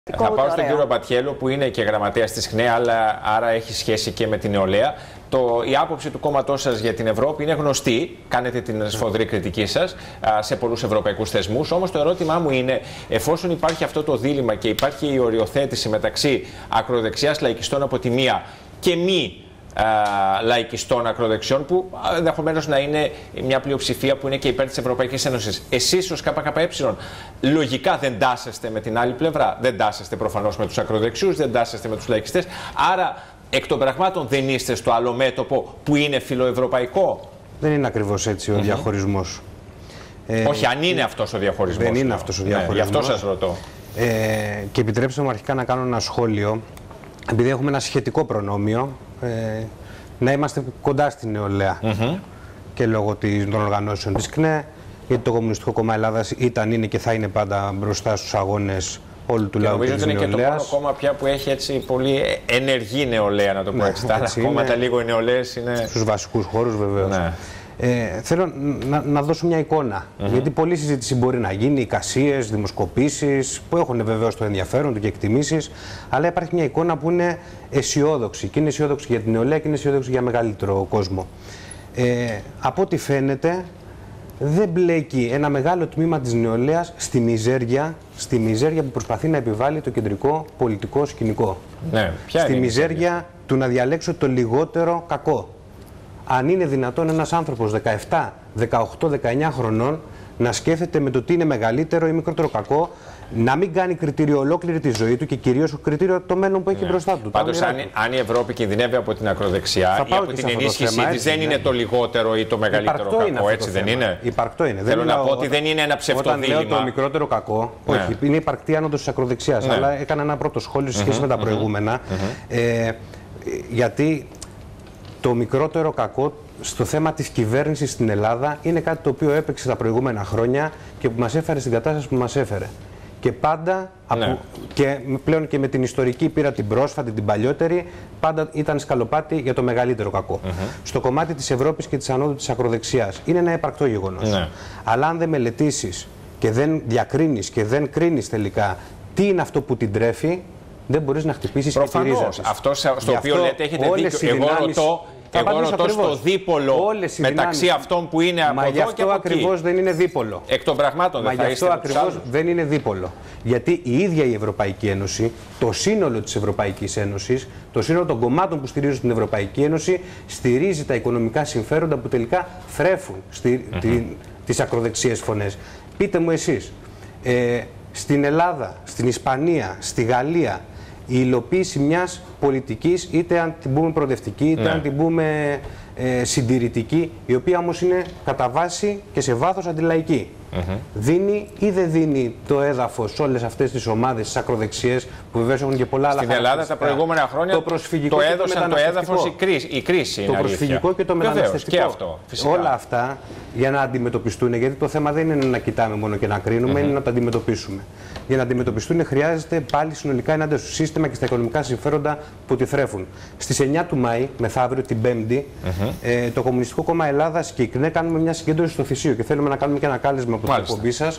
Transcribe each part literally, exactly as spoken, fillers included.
Θα πάω στον κύριο Μπατιέλο, που είναι και γραμματέας της ΧΝΕ, αλλά άρα έχει σχέση και με την νεολαία. Το, η άποψη του κόμματός σας για την Ευρώπη είναι γνωστή. Κάνετε την σφοδρή κριτική σας α, σε πολλούς ευρωπαϊκούς θεσμούς. Όμως το ερώτημά μου είναι, εφόσον υπάρχει αυτό το δίλημμα και υπάρχει η οριοθέτηση μεταξύ ακροδεξιάς λαϊκιστών από τη μία και μη α, λαϊκιστών ακροδεξιών, που ενδεχομένως να είναι μια πλειοψηφία που είναι και υπέρ της Ευρωπαϊκής Ένωσης, εσείς ως ΚΚΕ λογικά δεν τάσσεστε με την άλλη πλευρά. Δεν τάσσεστε προφανώς με τους ακροδεξιούς, δεν τάσσεστε με τους λαϊκιστές. Άρα, εκ των πραγμάτων δεν είστε στο άλλο μέτωπο που είναι φιλοευρωπαϊκό. Δεν είναι ακριβώς έτσι ο mm-hmm. διαχωρισμός. Ε, Όχι, αν είναι αυτός ο διαχωρισμός. Δεν είναι αυτός ο διαχωρισμός. Ναι, γι' αυτό σας ρωτώ. Ε, και επιτρέψτε μου αρχικά να κάνω ένα σχόλιο. Επειδή έχουμε ένα σχετικό προνόμιο, ε, να είμαστε κοντά στην νεολαία. Mm-hmm. Και λόγω των οργανώσεων της ΚΝΕ, γιατί το Κομμουνιστικό Κόμμα Ελλάδας ήταν, είναι και θα είναι πάντα μπροστά στους αγώνες όλου του λαού και της νεολαίας. Νομίζω ότι είναι και το μόνο κόμμα πια που έχει έτσι πολύ ενεργή νεολαία, να το πω έτσι. Τα άλλα κόμματα λίγο οι νεολαίες είναι... Στους βασικούς χώρους βεβαίως. Ναι. Ε, θέλω να, να δώσω μια εικόνα, mm-hmm. γιατί πολλή συζήτηση μπορεί να γίνει, εικασίες, δημοσκοπήσεις, που έχουν βεβαίως το ενδιαφέρον του και εκτιμήσεις, αλλά υπάρχει μια εικόνα που είναι αισιόδοξη, και είναι αισιόδοξη για την νεολαία και είναι αισιόδοξη για μεγαλύτερο κόσμο. Ε, από ό,τι φαίνεται, δεν μπλέκει ένα μεγάλο τμήμα της νεολαίας στη μιζέρια, στη μιζέρια που προσπαθεί να επιβάλλει το κεντρικό πολιτικό σκηνικό. Ναι, ποια στη είναι μιζέρια του να διαλέξω το λιγότερο κακό. Αν είναι δυνατόν ένας άνθρωπος δεκαεπτά, δεκαοκτώ, δεκαεννιά χρονών να σκέφτεται με το τι είναι μεγαλύτερο ή μικρότερο κακό, να μην κάνει κριτήριο ολόκληρη τη ζωή του και κυρίως κριτήριο το μέλλον που έχει ναι. μπροστά του. Πάντως, αν, αν η Ευρώπη κινδυνεύει από την ακροδεξιά ή από την ενίσχυσή της, δεν είναι το λιγότερο ή το μεγαλύτερο κακό, είναι έτσι δεν είναι. Υπαρκτό είναι. Θέλω να πω ότι δεν είναι ένα ψευτοδίλημμα. Όταν λέω το μικρότερο κακό, ναι. όχι, είναι υπαρκτή άνοδος της ακροδεξιάς. Ναι. Αλλά έκανα ένα πρώτο σχόλιο σε σχέση mm-hmm, με τα προηγούμενα. Mm-hmm. ε, γιατί το μικρότερο κακό στο θέμα της κυβέρνησης στην Ελλάδα είναι κάτι το οποίο έπαιξε τα προηγούμενα χρόνια και που μας έφερε στην κατάσταση που μας έφερε. Και πάντα, ναι. από, και πλέον και με την ιστορική πείρα την πρόσφατη, την παλιότερη, πάντα ήταν σκαλοπάτι για το μεγαλύτερο κακό. Mm-hmm. Στο κομμάτι της Ευρώπης και της ανόδου της ακροδεξιάς είναι ένα επαρκτό γεγονός. Ναι. Αλλά αν δεν μελετήσεις και δεν διακρίνεις και δεν κρίνεις τελικά τι είναι αυτό που την τρέφει, δεν μπορείς να χτυπήσεις και τη ρίζα της. Αυτό στο Γι οποίο αυτό λέτε έχετε δίκιο. Εγώ ρωτώ, εγώ ρωτώ στο δίπολο μεταξύ αυτών που είναι από Μα εδώ γι' αυτό και από ακριβώς εκεί. δεν είναι δίπολο. Εκ των πραγμάτων δεν Μα θα γι' αυτό ακριβώς δεν είναι δίπολο. Γιατί η ίδια η Ευρωπαϊκή Ένωση, το σύνολο της Ευρωπαϊκής Ένωσης, το σύνολο των κομμάτων που στηρίζουν την Ευρωπαϊκή Ένωση, στηρίζει τα οικονομικά συμφέροντα που τελικά θρέφουν στη, mm-hmm. τη, τις ακροδεξιές φωνές. Πείτε μου εσείς, ε, στην Ελλάδα, στην Ισπανία, στη Γαλλία, η υλοποίηση μιας πολιτικής, είτε αν την πούμε προοδευτική, είτε ναι. αν την πούμε ε, συντηρητική, η οποία όμως είναι κατά βάση και σε βάθος αντιλαϊκή. Mm-hmm. Δίνει ή δεν δίνει το έδαφος σε όλες αυτές τις ομάδες, τις ακροδεξιές, που βεβαίως έχουν και πολλά άλλα χαρακτηριστικά. Στην Ελλάδα τα προηγούμενα χρόνια το, προσφυγικό το έδωσαν το, το έδαφος η κρίση. Η κρίση το προσφυγικό και το μεταναστευτικό. Και αυτό, όλα αυτά για να αντιμετωπιστούν, γιατί το θέμα δεν είναι να κοιτάμε μόνο και να κρίνουμε, mm-hmm. είναι να τα αντιμετωπίσουμε. Για να αντιμετωπιστούν χρειάζεται πάλι συνολικά ενάντια στο σύστημα και στα οικονομικά συμφέροντα που τη θρέφουν. Στις εννιά του Μάη, μεθαύριο την Πέμπτη, mm-hmm. ε, το Κομμουνιστικό Κόμμα Ελλάδας και η ΚΝΕ κάνουμε μια συγκέντρωση στο Θησίο και θέλουμε να κάνουμε και ένα κάλεσμα από την εκπομπή σας.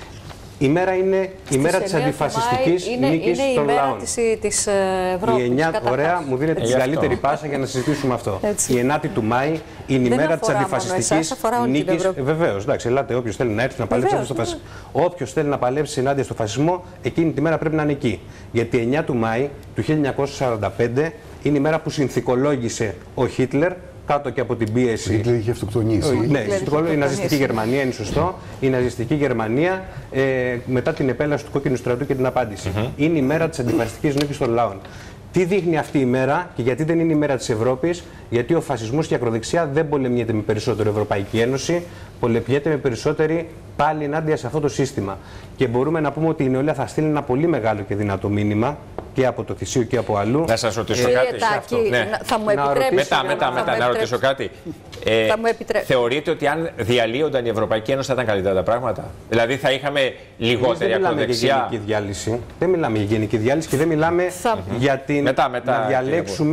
Η μέρα είναι η μέρα της αντιφασιστικής νίκης των λαών. Της Ευρώπης. Η εννιά, ωραία, μου δίνετε την καλύτερη πάσα για να συζητήσουμε αυτό. Έτσι. Η ενάτη του Μάη είναι η μέρα της αντιφασιστικής νίκης. Βεβαίως, εντάξει, ελάτε, όποιος θέλει να έρθει να παλέψει ενάντια στο φασισμό. Όποιος θέλει να παλέψει ενάντια στο φασισμό, εκείνη τη μέρα πρέπει να είναι εκεί. Γιατί η εννιά του Μάη του χίλια εννιακόσια σαράντα πέντε είναι η μέρα που συνθηκολόγησε ο Χίτλερ κάτω και από την πίεση. Ο Χίτλερ είχε αυτοκτονήσει. Ναι, η ναζιστική Γερμανία είναι σωστό. Η ναζιστική Γερμανία ε, μετά την επέλαση του κόκκινου στρατού και την απάντηση. Mm-hmm. Είναι η μέρα της αντιφασιστικής νίκης των λαών. Τι δείχνει αυτή η μέρα και γιατί δεν είναι η μέρα της Ευρώπης? Γιατί ο φασισμός και η ακροδεξιά δεν πολεμιέται με περισσότερο Ευρωπαϊκή Ένωση, πολεμιέται με περισσότερη πάλι ενάντια σε αυτό το σύστημα. Και μπορούμε να πούμε ότι η νεολαία θα στείλει ένα πολύ μεγάλο και δυνατό μήνυμα και από το Θησίο και από αλλού. Να σας ρωτήσω ε, κάτι σε αυτό. Ναι. Θα μου επιτρέψετε. Μετά, μετά, μετά, να ρωτήσω κάτι. Ε, θεωρείτε ότι αν διαλύονταν η Ευρωπαϊκή Ένωση θα ήταν καλύτερα τα πράγματα? Δηλαδή θα είχαμε λιγότερη ακροδεξιά? Δεν μιλάμε για γενική διάλυση. Δεν μιλάμε για γενική διάλυση και δεν μιλάμε θα... για την... μετά, μετά, να διαλέξουμε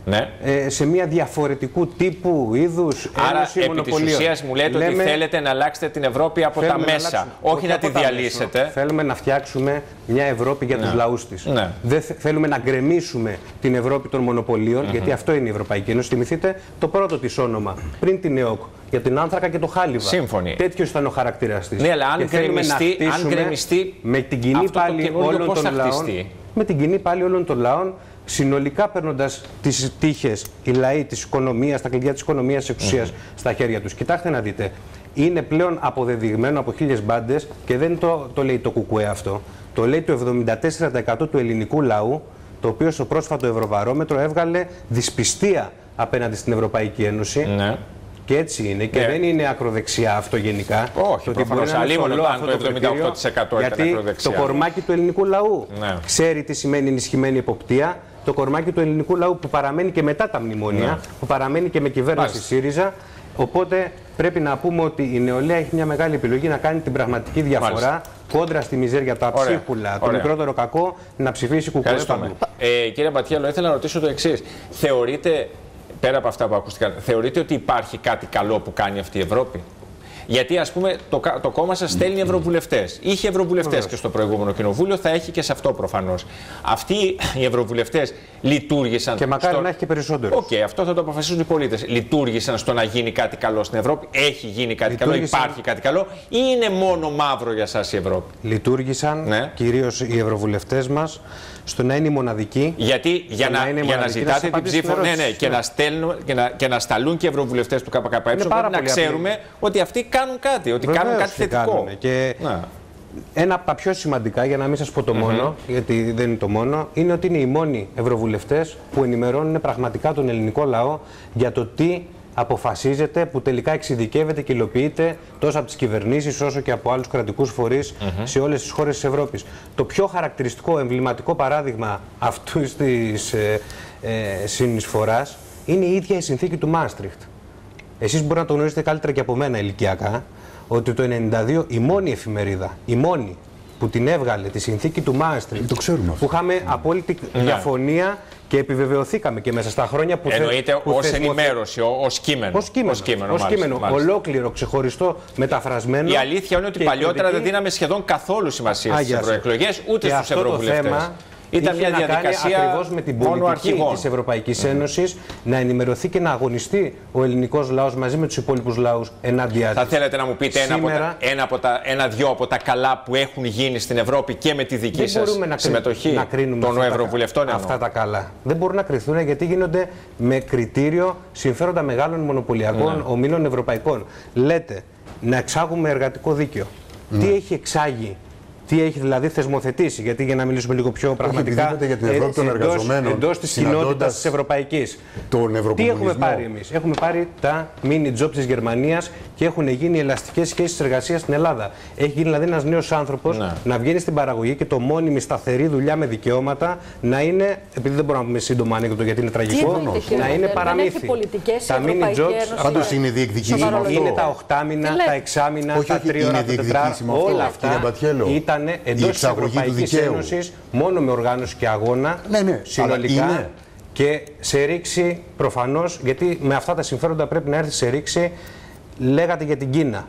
Ναι. Ε, σε μια διαφορετικού τύπου, είδους, άρα, ένωση επί μονοπωλίων. της ουσίας μου λέτε Λέμε, ότι θέλετε να αλλάξετε την Ευρώπη από τα μέσα, αλλάξουμε, όχι να από τη τα διαλύσετε. Μέσα. Θέλουμε να φτιάξουμε μια Ευρώπη για Ναι. τους λαούς της. Ναι. Δεν θε, θέλουμε να γκρεμίσουμε την Ευρώπη των μονοπωλίων, mm-hmm. γιατί αυτό είναι η Ευρωπαϊκή Ένωση. Θυμηθείτε το πρώτο της όνομα, πριν την ΕΟΚ, για την άνθρακα και το χάλιβα. Σύμφωνοι. Τέτοιος ήταν ο χαρακτήρας της. Ναι, αλλά αν και γκρεμιστεί, να αν γκρεμιστεί με την κοινή πάλι όλων των λαών, με την κοινή πάλι όλων των λαών, συνολικά παίρνοντας τις τύχες, οι λαοί της οικονομίας, τα κλειδιά της οικονομίας, της εξουσίας mm-hmm. στα χέρια τους. Κοιτάξτε να δείτε, είναι πλέον αποδεδειγμένο από χίλιες μπάντες και δεν το, το λέει το κουκουέ αυτό. Το λέει το εβδομήντα τέσσερα τοις εκατό του ελληνικού λαού, το οποίο στο πρόσφατο Ευρωβαρόμετρο έβγαλε δυσπιστία απέναντι στην Ευρωπαϊκή Ένωση. Ναι. Και έτσι είναι. Και ναι. δεν είναι ακροδεξιά αυτό γενικά. Όχι, προφανώς. Αλλήμον αυτό το εβδομήντα οκτώ τοις εκατό γιατί ήταν ακροδεξιά. Το κορμάκι του ελληνικού λαού ναι. ξέρει τι σημαίνει ενισχυμένη εποπτεία. Το κορμάκι του ελληνικού λαού που παραμένει και μετά τα μνημόνια, ναι. που παραμένει και με κυβέρνηση Μάλιστα. ΣΥΡΙΖΑ. Οπότε πρέπει να πούμε ότι η νεολαία έχει μια μεγάλη επιλογή να κάνει την πραγματική διαφορά Μάλιστα. κόντρα στη μιζέρια, τα ψίχουλα, το μικρότερο κακό, να ψηφίσει κουκουέ παντού. Ε, κύριε Μπατιέλο, ήθελα να ρωτήσω το εξής. Θεωρείτε, πέρα από αυτά που ακούστηκαν, θεωρείτε ότι υπάρχει κάτι καλό που κάνει αυτή η Ευρώπη? Γιατί, ας πούμε, το, το κόμμα σας στέλνει ευρωβουλευτές. Είχε ευρωβουλευτές και στο προηγούμενο κοινοβούλιο, θα έχει και σε αυτό προφανώς. Αυτοί οι ευρωβουλευτές λειτουργήσαν. Και μακάρι στο... να έχει και περισσότερο. Οκ, okay, αυτό θα το αποφασίσουν οι πολίτες. Λειτουργήσαν στο να γίνει κάτι καλό στην Ευρώπη. Έχει γίνει κάτι Λειτουργήσαν... καλό, υπάρχει κάτι καλό, ή είναι μόνο μαύρο για σας η Ευρώπη? Λειτουργήσαν ναι. κυρίως οι ευρωβουλευτές μας στο να είναι μοναδικοί. Γιατί για να, να, για να ζητάτε την ψήφο, ναι, ναι, και, ναι. να στέλνουν, και, να, και να σταλούν και ευρωβουλευτές του ΚΚΕ, πρέπει να ξέρουμε απλή. ότι αυτοί κάνουν κάτι, ότι Βεβαίως κάνουν κάτι θετικό. Και να. ένα από τα πιο σημαντικά, για να μην σας πω το mm-hmm. μόνο, γιατί δεν είναι το μόνο, είναι ότι είναι οι μόνοι ευρωβουλευτές που ενημερώνουν πραγματικά τον ελληνικό λαό για το τι αποφασίζεται, που τελικά εξειδικεύεται και υλοποιείται τόσο από τις κυβερνήσεις όσο και από άλλους κρατικούς φορείς mm-hmm. σε όλες τις χώρες της Ευρώπης. Το πιο χαρακτηριστικό, εμβληματικό παράδειγμα αυτού της ε, ε, συνεισφοράς είναι η ίδια η συνθήκη του Μάστριχτ. Εσείς μπορεί να το γνωρίζετε καλύτερα και από μένα ηλικιακά, ότι το ενενήντα δύο η μόνη εφημερίδα, η μόνη που την έβγαλε τη συνθήκη του Μάστριχτ, που είχαμε απόλυτη ναι. διαφωνία και επιβεβαιωθήκαμε και μέσα στα χρόνια που εννοείται που ως θεσμοθε... ενημέρωση, ως κείμενο. Ως κείμενο, ως κείμενο, ως κείμενο μάλιστα, μάλιστα. ολόκληρο, ξεχωριστό, μεταφρασμένο. Η αλήθεια είναι ότι παλιότερα πολιτική... δεν δίναμε σχεδόν καθόλου σημασία στις ευρωεκλογές, ούτε στους ευρωβουλευτές. Ήταν μια διαδικασία ακριβώς με την πολιτική της Ευρωπαϊκής Ένωσης να ενημερωθεί και να αγωνιστεί ο ελληνικός λαός μαζί με τους υπόλοιπους λαούς ενάντια της. Θα θέλετε να μου πείτε Σήμερα... ένα, από τα, ένα, από τα, ένα δυο από τα καλά που έχουν γίνει στην Ευρώπη και με τη δική σας να συμμετοχή να των ευρωβουλευτών? Αυτά, αυτά τα καλά. Δεν μπορούν να κρυθούν γιατί γίνονται με κριτήριο συμφέροντα μεγάλων μονοπωλιακών ναι. ομίλων ευρωπαϊκών. Λέτε να εξάγουμε εργατικό δίκαιο. Ναι. Τι έχει εξάγει? Τι έχει δηλαδή θεσμοθετήσει, γιατί για να μιλήσουμε λίγο πιο πραγματικά για την Ευρώπη των εργαζομένων, εντός της κοινότητας της Ευρωπαϊκής. Τι έχουμε πάρει εμείς? Έχουμε πάρει τα mini jobs της Γερμανίας και έχουν γίνει ελαστικές σχέσεις εργασίας στην Ελλάδα. Έχει γίνει δηλαδή ένας νέος άνθρωπος να. να βγαίνει στην παραγωγή και το μόνιμη σταθερή δουλειά με δικαιώματα να είναι, επειδή δεν μπορούμε να πούμε σύντομα ανέκδοτο γιατί είναι τραγικό, να είναι παραμύθι. Τα mini jobs πάντως είναι διεκδικήσιμο. Είναι τα οχτάμινα, τα εξάμινα, τα τριώρα, τα τετράωρα, όλα αυτά ήταν εντός της Ευρωπαϊκής Ένωσης, μόνο με οργάνωση και αγώνα, ναι, ναι, συνολικά και σε ρήξη προφανώς, γιατί με αυτά τα συμφέροντα πρέπει να έρθει σε ρήξη, λέγατε για την Κίνα.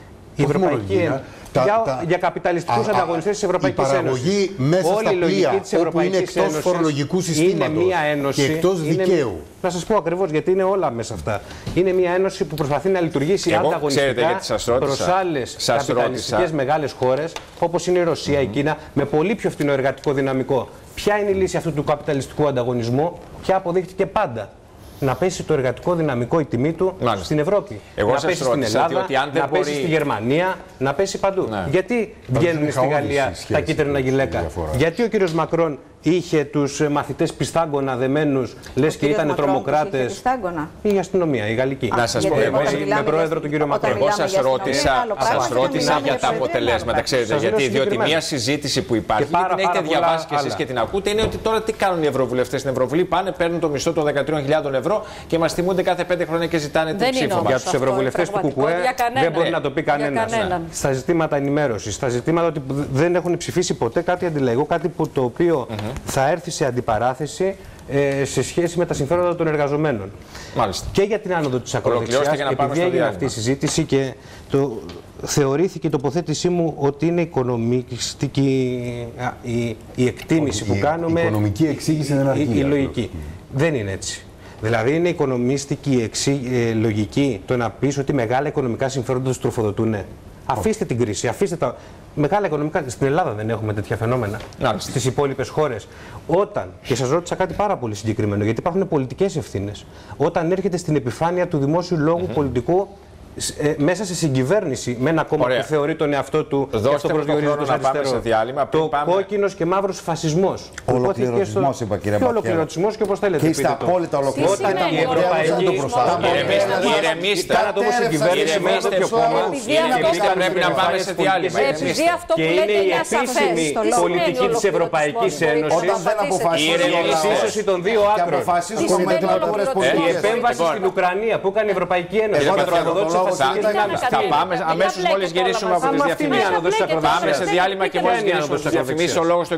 Η Ευρωπαϊκή Ένωση. Τα, για, τα, για καπιταλιστικούς α, ανταγωνιστές της Ευρωπαϊκής Ένωσης. Η παραγωγή μέσα όλη στα πλοία, της Ευρωπαϊκής όπου είναι εκτός Ένωσης φορολογικού συστήματος είναι μια ένωση, και εκτός δικαίου. Είναι, να σας πω ακριβώς γιατί είναι όλα μέσα αυτά. Είναι μια ένωση που προσπαθεί να λειτουργήσει Εγώ, ανταγωνιστικά προς άλλες καπιταλιστικές μεγάλες χώρες, όπως είναι η Ρωσία, mm-hmm. η Κίνα, με πολύ πιο φθηνό εργατικό δυναμικό. Ποια είναι η λύση αυτού του καπιταλιστικού ανταγωνισμού? Ποια αποδείχτηκε πάντα? Να πέσει το εργατικό δυναμικό, η τιμή του Μάλιστα. στην Ευρώπη. Εγώ να πέσει στην Ελλάδα, ότι αν δεν να μπορεί... πέσει στη Γερμανία, να πέσει παντού. Ναι. Γιατί βγαίνουν στη Γαλλία τα κίτρινα γυλαίκα? Γιατί ο κύριος Μακρόν είχε τους μαθητές πιστάγκωνα δεμένους, λες και ήταν τρομοκράτες? Η αστυνομία, η γαλλική. Να σας πω, με πρόεδρο τον κύριο Μακρόν. Εγώ σας ρώτησα, σας ρώτησα για τα αποτελέσματα, ξέρετε, γιατί διότι μια συζήτηση που υπάρχει, και την έχετε διαβάσει και εσείς και την ακούτε, είναι ότι τώρα τι κάνουν οι ευρωβουλευτές στην Ευρωβουλή? Πάνε, παίρνουν το μισθό των δεκατρείς χιλιάδες ευρώ και μας θυμούνται κάθε πέντε χρόνια και ζητάνε την ψήφο. Για τους ευρωβουλευτές του ΚΚΕ δεν μπορεί να το πει κανένας. Στα ζητήματα ενημέρωσης, στα ζητήματα ότι δεν έχουν ψηφίσει ποτέ κάτι αντιλαϊκό, κάτι που το οποίο θα έρθει σε αντιπαράθεση ε, σε σχέση με τα συμφέροντα των εργαζομένων. Μάλιστα. Και για την άνοδο της ακροδεξιάς, επειδή έγινε αυτή η συζήτηση και το, θεωρήθηκε η τοποθέτησή μου ότι είναι οικονομιστική η, η εκτίμηση Όχι, που η, κάνουμε. Η οικονομική εξήγηση είναι η, η λογική. Δεν είναι έτσι. Δηλαδή είναι οικονομιστική εξή, ε, λογική το να πεις ότι μεγάλα οικονομικά συμφέροντα τους τροφοδοτούν. Αφήστε την κρίση, αφήστε τα μεγάλα οικονομικά. Στην Ελλάδα δεν έχουμε τέτοια φαινόμενα. Στις υπόλοιπες χώρες. Όταν, και σας ρώτησα κάτι πάρα πολύ συγκεκριμένο, γιατί υπάρχουν πολιτικές ευθύνες. Όταν έρχεται στην επιφάνεια του δημόσιου λόγου mm-hmm. πολιτικού, ε, μέσα σε συγκυβέρνηση με ένα κόμμα που θεωρεί τον εαυτό του και αυτό προσδιορίζεται ως αριστερό. Διάλειμμα, το πάμε... κόκκινος και μαύρος φασισμός. Ολοκληρωτισμός είπα, κύριε Μπακέρα. Και ολοκληρωτισμός και όπως θέλετε. Και είστε απόλυτα ολοκληρωτισμός. Όταν η Ευρωπαϊκή... Ηρεμήστε. Κάνατε όμως συγκυβέρνηση με ένα τέτοιο κόμμα. Πρέπει να πάμε σε διάλειμμα. Επειδή αυτό που και λέτε είναι η είναι ασαφές. επίσημη πολιτική της Ευρωπαϊκής Ένωσης. Όταν δεν αποφασίζει η εξίσωση των δύο άκρων. Η επέμβαση στην Ουκρανία που έκανε η Ευρωπαϊκή Ένωση. Θα πάμε αμέσως μόλις γυρίσουμε από τις διαφημίσεις. Πάμε σε διάλειμμα και μόλις γυρίσουμε από τις διαφημίσεις ο λόγος